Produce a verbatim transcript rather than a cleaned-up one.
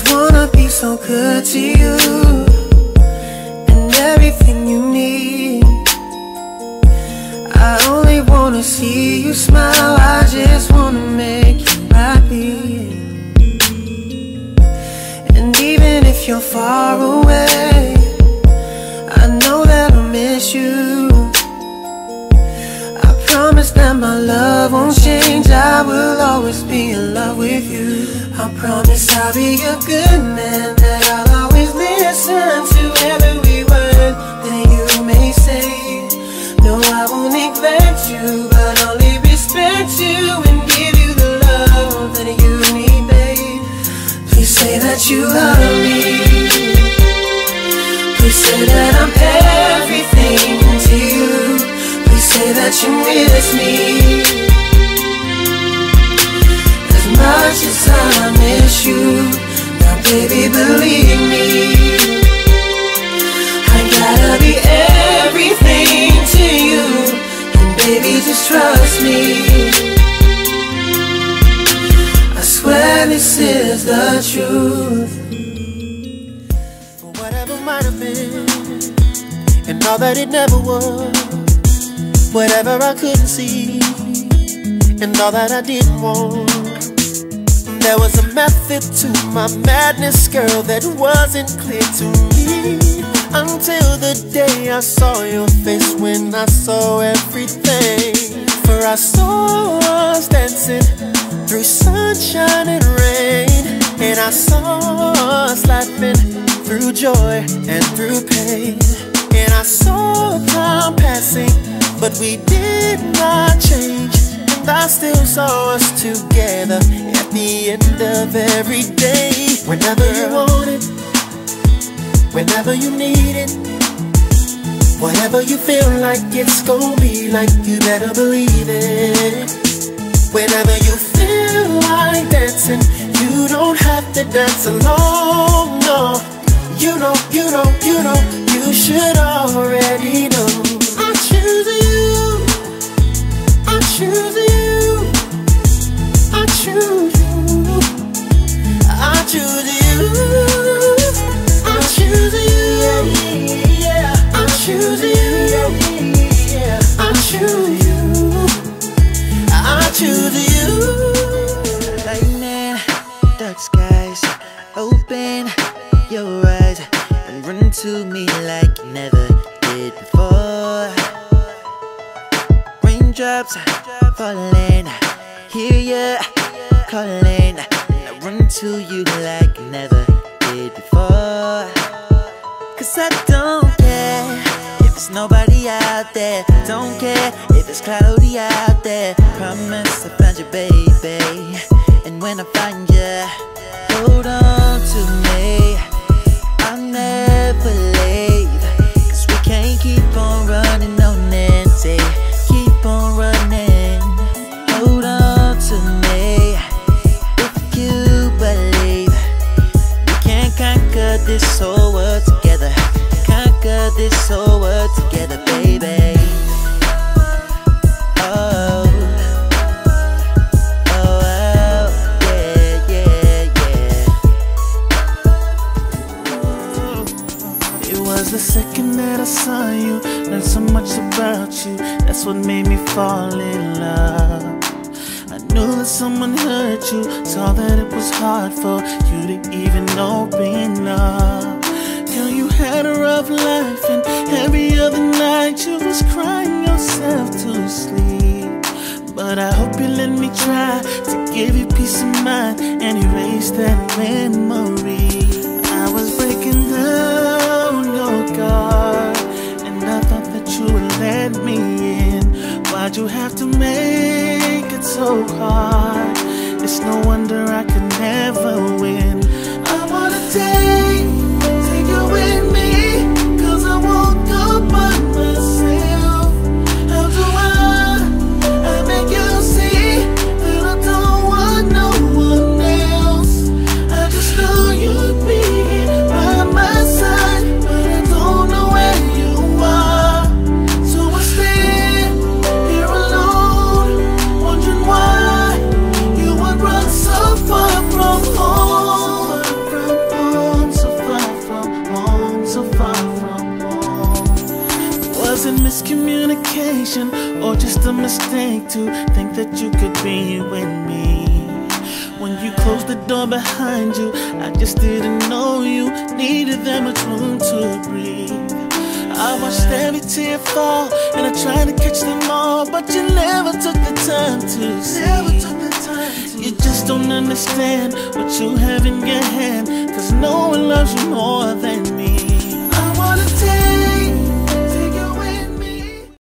wanna be so good to you, and everything you need. I only wanna see you smile, I just wanna make you happy. And even if you're far away, I know that I'll miss you. I promise that my love won't change, I will always be in love with you. I promise I'll be a good man, that I'll always listen to every word that you may say. No, I won't neglect you, but only respect you and give you the love that you need, babe. Please say that you love me. Please say that I'm everything to you. Please say that you miss me as much as I miss you. Now baby, believe me, I gotta be everything to you, and baby, just trust me. I swear this is the truth. Whatever might have been, and all that it never was. Whatever I couldn't see, and all that I didn't want. There was a method to my madness, girl, that wasn't clear to me, until the day I saw your face, when I saw everything. For I saw us dancing through sunshine and rain, and I saw us laughing through joy and through pain. And I saw time passing, but we did not change. And I still saw us together at the end of every day. Whenever you want it, whenever you need it, whatever you feel like it's gonna be like, you better believe it. Whenever you feel like dancing, you don't have to dance alone, no. You know, you know, you know, you should already know. I choose you, I choose you, I choose you, I choose you, I choose you, yeah, I choose you, yeah, I choose you, I choose you. Lightning, dark skies, open your eyes and run to me like you never did before. Raindrops falling, hear ya calling. I run to you like you never did before. Cause I don't care if there's nobody out there, don't care if it's cloudy out there. Promise I found you, baby, and when I find you, hold on to me, I'll never leave. Cause we can't keep on running on empty, keep on running. Hold on to me, if you believe we can conquer this whole world together, conquer this whole world together, baby. Oh, oh, oh, yeah, yeah, yeah. It was the second that I saw you, learned so much about you, that's what made me fall in love. I knew that someone hurt you, saw that it was hard for you to even open up. Girl, you had a rough life, and every other night you was crying yourself to sleep. But I hope you let me try to give you peace of mind and erase that memory. I was breaking down your guard, and I thought that you would let me in. Why'd you have to make it so hard? It's no wonder I could never win. I wanna take, take you with me, cause I won't go by myself. How do I, I make you see that I don't want no one else? I just know you'd be by my side, but I don't know where you are. So I stand here alone, wondering why you would run so or just a mistake to think that you could be with me. When you closed the door behind you, I just didn't know you needed that much room to breathe. I watched every tear fall, and I tried to catch them all, but you never took the time to see. Never took the time to You just don't understand what you have in your hand, cause no one loves you more than